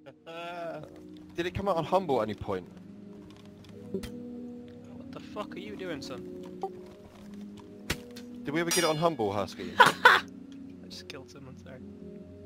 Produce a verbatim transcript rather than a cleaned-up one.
Did it come out on humble at any point? What the fuck are you doing, son? Did we ever get it on humble, Husky? I just killed someone, sorry.